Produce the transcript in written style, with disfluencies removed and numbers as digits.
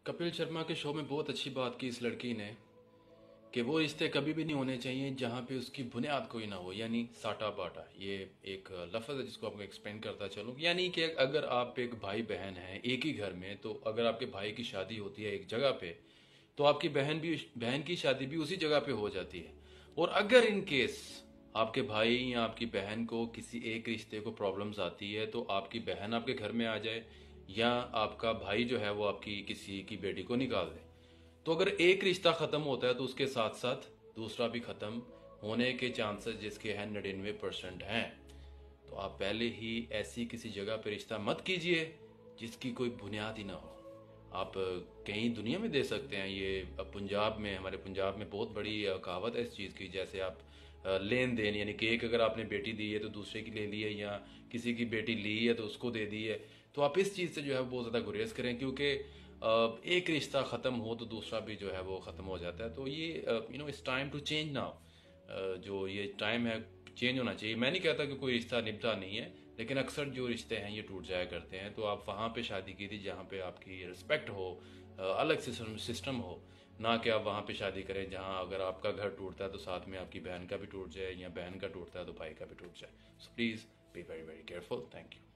कपिल शर्मा के शो में बहुत अच्छी बात की इस लड़की ने कि वो रिश्ते कभी भी नहीं होने चाहिए जहाँ पे उसकी बुनियाद कोई ना हो, यानी साटा बाटा। ये एक लफ्ज़ है जिसको आपको एक्सप्लेन करता चलूँ। यानी कि अगर आप एक भाई बहन हैं एक ही घर में, तो अगर आपके भाई की शादी होती है एक जगह पे, तो आपकी बहन की शादी भी उसी जगह पे हो जाती है। और अगर इन केस आपके भाई या आपकी बहन को किसी एक रिश्ते को प्रॉब्लम्स आती है, तो आपकी बहन आपके घर में आ जाए या आपका भाई जो है वो आपकी किसी की बेटी को निकाल दे, तो अगर एक रिश्ता खत्म होता है तो उसके साथ साथ दूसरा भी खत्म होने के चांसेस जिसके हैं 99% हैं। तो आप पहले ही ऐसी किसी जगह पे रिश्ता मत कीजिए जिसकी कोई बुनियाद ही ना हो। आप कहीं दुनिया में दे सकते हैं ये। पंजाब में, हमारे पंजाब में बहुत बड़ी कहावत है इस चीज़ की। जैसे आप लेन देन, यानी कि एक अगर आपने बेटी दी है तो दूसरे की ले ली है, या किसी की बेटी ली है तो उसको दे दी है। तो आप इस चीज़ से जो है बहुत ज़्यादा गुरेज करें, क्योंकि एक रिश्ता ख़त्म हो तो दूसरा भी जो है वो ख़त्म हो जाता है। तो ये it's time to change now. जो ये टाइम है चेंज होना चाहिए। मैं नहीं कहता कि कोई रिश्ता निभता नहीं है, लेकिन अक्सर जो रिश्ते हैं ये टूट जाया करते हैं। तो आप वहाँ पे शादी की थी जहाँ पे आपकी रिस्पेक्ट हो, अलग सिस्टम हो, ना कि आप वहाँ पे शादी करें जहाँ अगर आपका घर टूटता है तो साथ में आपकी बहन का भी टूट जाए, या बहन का टूटता है तो भाई का भी टूट जाए। So please be very very careful. Thank you.